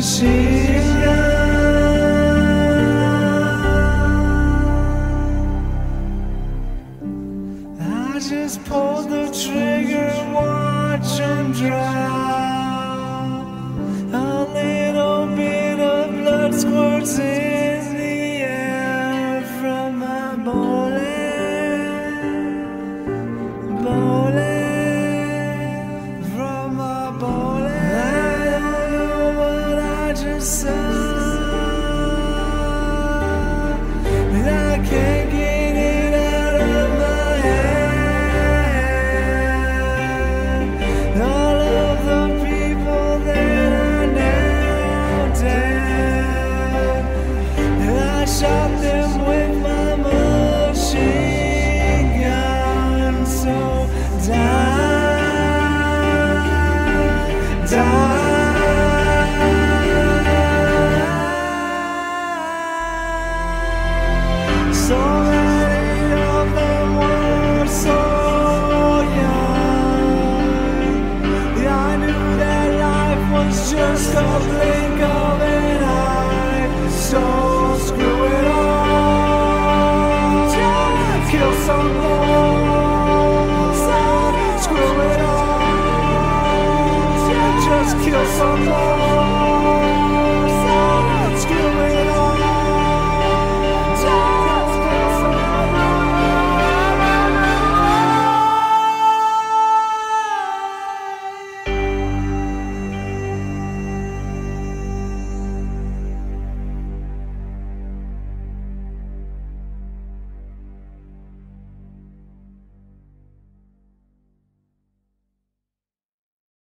machine gun. I just pulled the trigger, watch 'em drop. A little bit of blood squirts in the air from my bullet, from my bullet. I don't know what I just saw, and I can't get it out of my head. All of the people that are now dead, and I shot them with my machine gun. So die. So many of them were so young. Yeah, I knew that life was just a blink of an eye. So screw it all, kill some more. Screw it all, just kill some more.